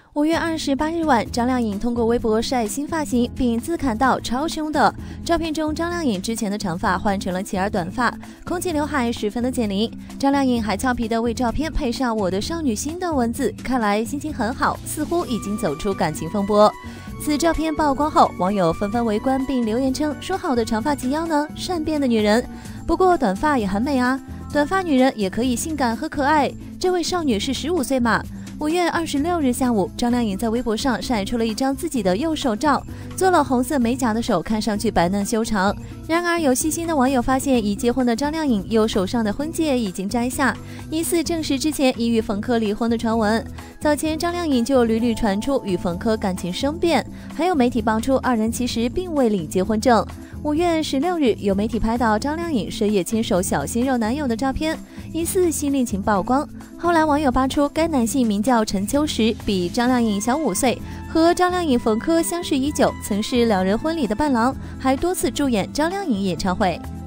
5月28日晚，张靓颖通过微博晒新发型，并自砍道超凶的。照片中，张靓颖之前的长发换成了齐耳短发，空气刘海十分的减龄。张靓颖还俏皮的为照片配上“我的少女心”的文字，看来心情很好，似乎已经走出感情风波。此照片曝光后，网友纷纷围观并留言称：“说好的长发及腰呢？善变的女人。不过短发也很美啊，短发女人也可以性感和可爱。这位少女是15岁嘛？”5月26日下午，张靓颖在微博上晒出了一张自己的右手照，做了红色美甲的手看上去白嫩修长。然而，有细心的网友发现，已结婚的张靓颖右手上的婚戒已经摘下，疑似证实之前已与冯轲离婚的传闻。早前，张靓颖就屡屡传出与冯轲感情生变，还有媒体爆出二人其实并未领结婚证。5月16日，有媒体拍到张靓颖深夜牵手小鲜肉男友的照片，疑似新恋情曝光。后来网友扒出该男性名叫陈秋实，比张靓颖小5岁，和张靓颖、冯轲相识已久，曾是两人婚礼的伴郎，还多次助演张靓颖演唱会。